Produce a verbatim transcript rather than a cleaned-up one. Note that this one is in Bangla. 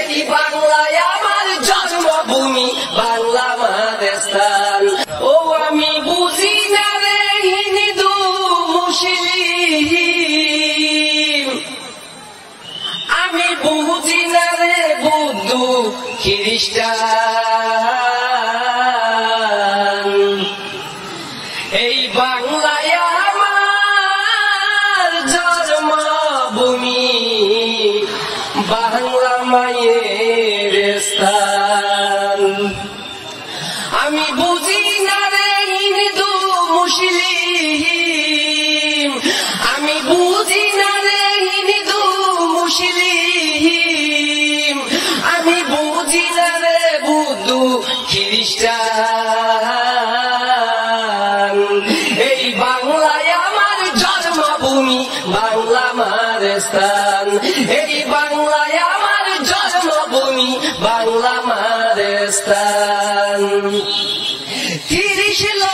এই বাংলায় আমার জন্মভূমি বাংলা মাদেস্তান। ও আমি বুঝি না রে হিন্দু মুসলিম, আমি বুঝি না রে বৌদ্ধ খ্রিস্টান। এই বাংলায় আমার জন্মভূমি বাংলা মায়ের স্থান। আমি বুঝি না রে হিন্দু মুসলিম, আমি বুঝি না রে হিন্দু মুসলিম, আমি বুঝি না রে বৌদ্ধ খ্রিস্টান। এই বাংলায় আমার জন্মভূমি বাংলা মাদেস্তান। এই বাংলায় আমার জন্মভূমি বাংলা মাদেস্তান। তিরিশ